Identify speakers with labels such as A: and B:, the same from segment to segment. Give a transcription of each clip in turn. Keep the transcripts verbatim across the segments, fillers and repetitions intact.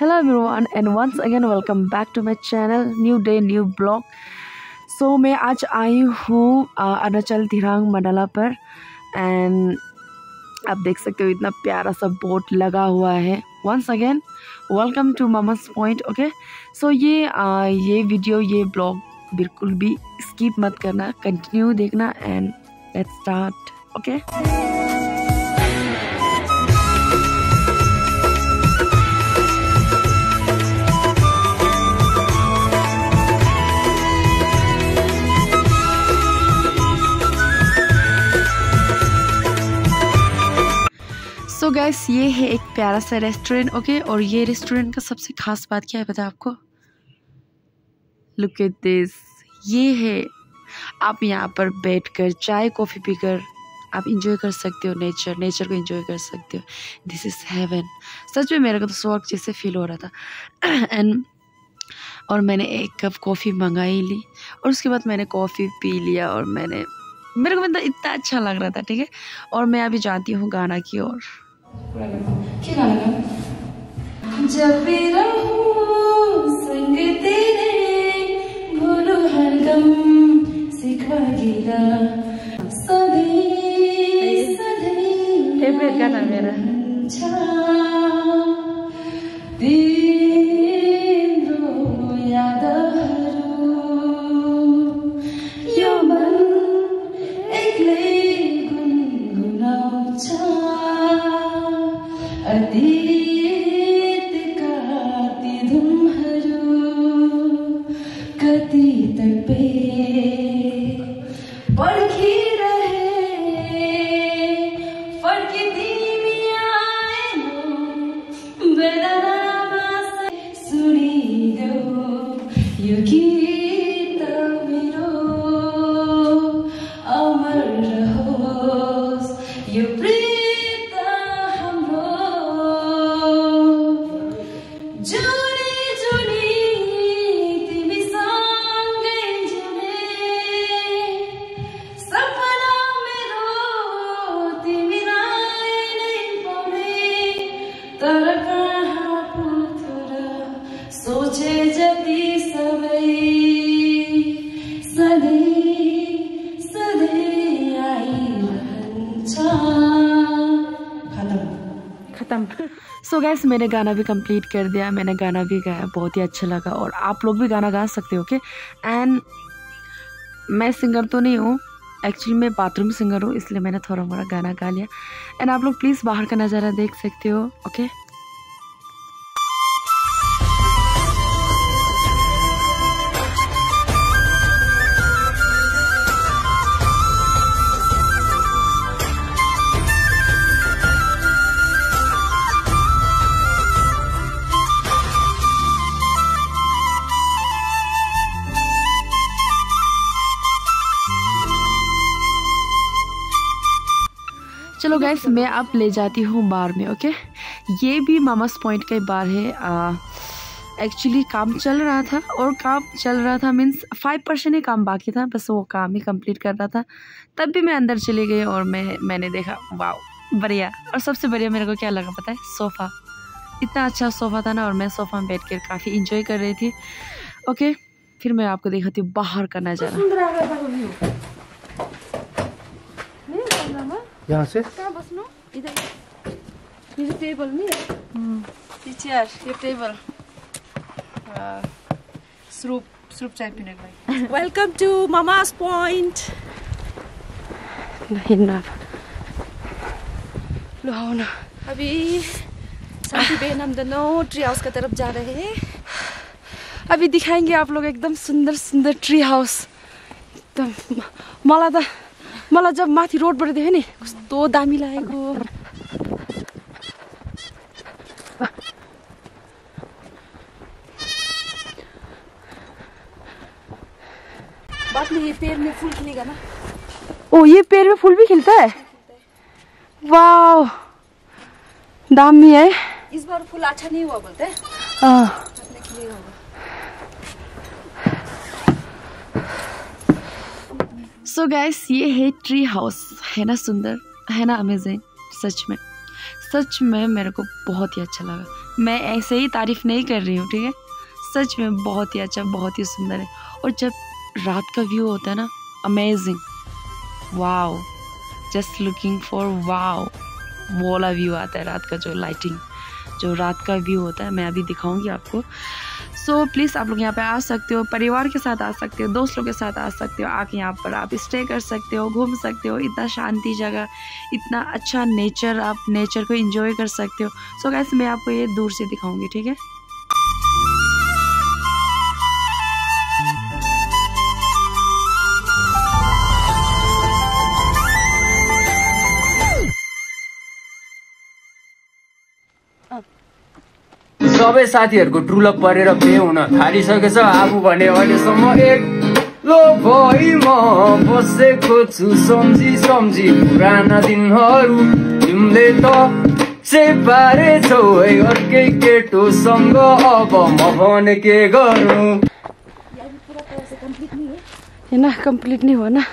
A: Hello everyone and once again welcome back to my channel. New day, new blog. So मैं आज आई हूँ अरुणाचल दिरांग मंडला पर and आप देख सकते हो इतना प्यारा सा बोट लगा हुआ है. Once again welcome to Mama's Point. Okay, so ये uh, ये वीडियो ये ब्लॉग बिल्कुल भी स्किप मत करना, कंटिन्यू देखना and let's start. Okay so guys, ये है एक प्यारा सा रेस्टोरेंट. ओके, और ये रेस्टोरेंट का सबसे खास बात क्या है पता है आपको? Look at this. ये है, आप यहाँ पर बैठकर चाय कॉफ़ी पीकर आप इंजॉय कर सकते हो नेचर नेचर को इंजॉय कर सकते हो. This is haven. सच में मेरे को तो स्वर्ग जैसे फील हो रहा था. एंड और मैंने एक कप कॉफ़ी मंगाई ली और उसके बाद मैंने कॉफ़ी पी लिया और मैंने मेरे को मतलब इतना अच्छा लग रहा था. ठीक है, और मैं अभी जाती हूँ गाना की ओर.
B: क्या गाना गाना? जब भी रहूं संग तेरे, भूलूं हर गम सिखवा गिला, सदी सदी
A: फेवरेट गाना मेरा.
B: तिम्रो यादहरू यो मन एक्लै गुनगुनाउँछ. अतीतका ती धुमहरू कति तपे पर्खिरहे, फर्की तिमी आएनौ, वेदनामा सुनिदेऊ यो गीत मेरो, अमर रहोस् यो प्रेम. तर कहाँ पुथुर सोचे जति सबै सधैँ सधैँ आइरहन्छ. खत्म
A: ख़त्म. सो गैस, मैंने गाना भी कंप्लीट कर दिया, मैंने गाना भी गाया, बहुत ही अच्छा लगा. और आप लोग भी गाना गा सकते हो. ओके, एंड मैं सिंगर तो नहीं हूँ, एक्चुअली मैं बाथरूम सिंगर हूँ, इसलिए मैंने थोड़ा मोड़ा गाना गा लिया. एंड आप लोग प्लीज़ बाहर का नज़ारा देख सकते हो. ओके, चलो गाइस, मैं अब ले जाती हूँ बार में. ओके, ये भी मामास पॉइंट का ही बार है. एक्चुअली काम चल रहा था और काम चल रहा था मीन्स फाइव परसेंट ही काम बाकी था, बस वो काम ही कंप्लीट कर रहा था. तब भी मैं अंदर चली गई और मैं मैंने देखा, वाह बढ़िया. और सबसे बढ़िया मेरे को क्या लगा पता है? सोफ़ा. इतना अच्छा सोफ़ा था ना, और मैं सोफ़ा में बैठ कर काफ़ी इंजॉय कर रही थी. ओके, फिर मैं आपको दिखाती हूँ बाहर का नज़ारा.
C: यहाँ से
B: कहाँ बस्नु? इधर ये टेबल में ये चेयर, ये टेबल. सूप सूप चाय पीने के लिए.
D: Welcome to Mama's Point.
A: नहीं ना, लो आओ ना.
D: अभी शांति बहन हम दोनों ट्री हाउस की तरफ जा रहे हैं.
A: अभी दिखाएंगे आप लोग एकदम सुंदर सुंदर ट्री हाउस. एकदम मलाई त मलाई जब माथि रोडबाट देखेँ नि कस्तो दामी लागेको.
D: बाद में ये पेड़ में फूल खिलेगा ना.
A: ओ, ये पेड़ में फूल भी खिलता है? वाओ, दामी है.
D: इस बार फूल अच्छा नहीं हुआ बोलते हैं.
A: हाँ,
D: खिलेगा होगा.
A: सो गाइस, ये है ट्री हाउस. है ना सुंदर, है ना अमेजिंग. सच में सच में मेरे को बहुत ही अच्छा लगा. मैं ऐसे ही तारीफ़ नहीं कर रही हूँ, ठीक है। सच में बहुत ही अच्छा, बहुत ही सुंदर है। और जब रात का व्यू होता है ना, amazing, wow, just looking for wow, वो वाला व्यू आता है रात का, जो लाइटिंग, जो रात का व्यू होता है, मैं अभी दिखाऊंगी आपको। सो so, प्लीज़ आप लोग यहाँ पे आ सकते हो, परिवार के साथ आ सकते हो, दोस्तों के साथ आ सकते हो। आके यहाँ पर आप स्टे कर सकते हो, घूम सकते हो। इतना शांति जगह, इतना अच्छा नेचर, आप नेचर को एंजॉय कर सकते हो। सो so, गाइस मैं आपको ये दूर से दिखाऊंगी, ठीक है।
C: सबै साथीहरूको ट्रुलप परेर पे हुन थालिसकेछ। आफू भने अहिलेसम्म एक्लो भई म बसेको छु सम्झी सम्झी पुराना दिनहरू। तिमीले त सेपारेछौ है अर्कै केटोसँग, अब म भने के गरौँ।
A: है ना, कंप्लीट नहीं हुआ ना,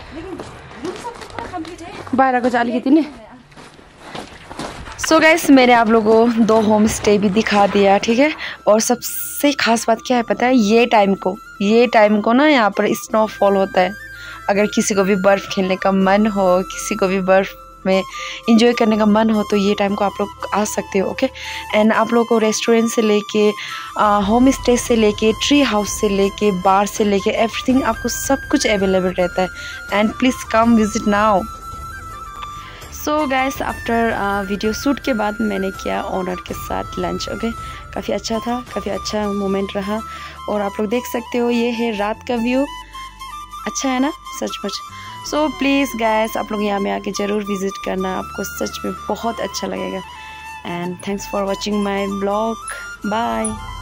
A: बारह को चाली की नहीं। सो so गाइस मैंने आप लोगों को दो होम स्टे भी दिखा दिया, ठीक है। और सबसे ख़ास बात क्या है पता है, ये टाइम को ये टाइम को ना यहाँ पर स्नोफॉल होता है। अगर किसी को भी बर्फ़ खेलने का मन हो, किसी को भी बर्फ़ में इंजॉय करने का मन हो, तो ये टाइम को आप लोग आ सकते हो, ओके। एंड आप लोगों को रेस्टोरेंट से लेके, होम स्टे से लेके, ट्री हाउस से लेके, बार से लेके, एवरीथिंग आपको सब कुछ अवेलेबल रहता है। And please come visit now. So guys after video shoot के बाद मैंने किया ओनर के साथ लंच, ओके। काफ़ी अच्छा था, काफ़ी अच्छा मोमेंट रहा। और आप लोग देख सकते हो ये है रात का व्यू, अच्छा है ना, सचमुच। सो प्लीज़ गाइस आप लोग यहाँ में आके ज़रूर विज़िट करना, आपको सच में बहुत अच्छा लगेगा। And thanks for watching my blog, bye.